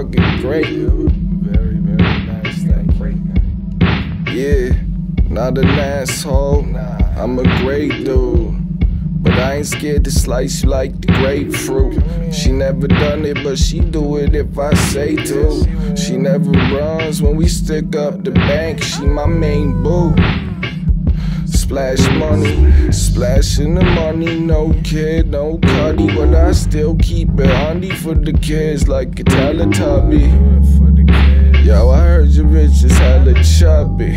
fucking great. Very, very nice. Thank you. Yeah, not an asshole. I'm a great dude. But I ain't scared to slice you like the grapefruit. She never done it, but she do it if I say to. She never runs when we stick up the bank. She my main boo. Splash money, splashing the money. No kid, no cutty, but I still keep it handy for the kids like a Teletubby. Yo, I heard your bitch is hella chubby.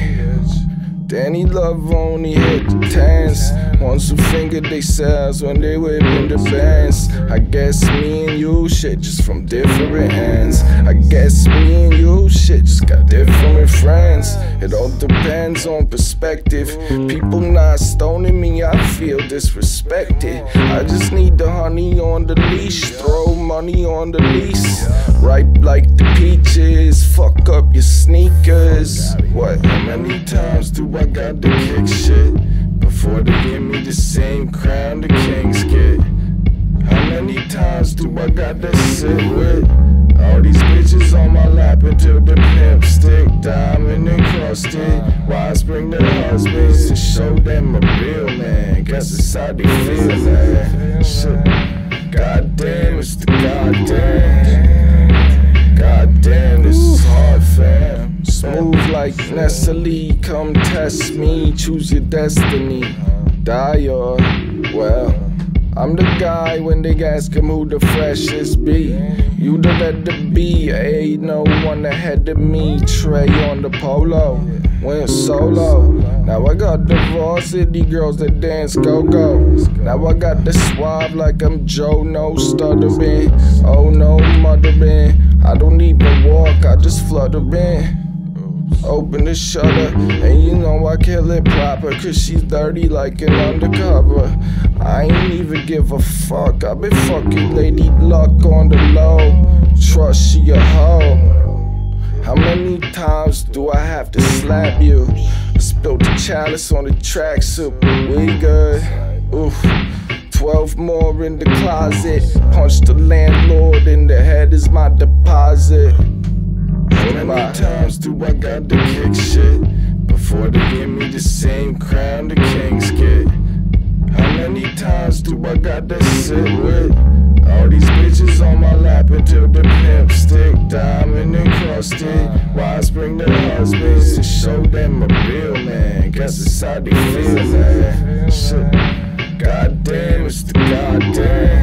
Danny Love only hit the tens. Ones who finger they selves when they whipping the bands. I guess me and you shit just from different ends. I guess me and you shit just got different friends. It all depends on perspective. People not stoning me, I feel disrespected. I just need the honey on the leash, throw money on the lease. Ripe like the peaches, fuck up your sneakers. What, how many times do I got to kick shit before they give me the same crown the kings get? How many times do I got to sit with all these bitches on my lap until the pimp stick diamond encrusted? Why bring their husbands to show them a real man? Guess it's how they feel, man. Shit. Goddamn, it's the goddamn. Goddamn, this is hard, fam. Smooth like Nestle, come test me, choose your destiny. Die or, well, I'm the guy when they ask him who the freshest be. You the letter B, ain't no one ahead of me. Trey on the polo, went solo. Now I got the Raw City girls that dance go-go. Now I got the suave like I'm Joe, no stuttering. Oh no mothering, I don't even walk, I just flutter in. Open the shutter, and you know I kill it proper, cause she's dirty like an undercover. I ain't even give a fuck, I been fucking Lady Luck on the low. Trust she a hoe. How many times do I have to slap you? I spilled the chalice on the tracksuit, we good. Oof. 12 more in the closet. Punch the landlord in the head is my deposit. How many times do I got to kick shit before they give me the same crown the kings get? How many times do I got to sit with all these bitches on my lap until the pimp stick diamond encrusted? Why bring their husbands to show them a real man? Guess it's how they feel, man. Shit. Goddamn, it's the goddamn.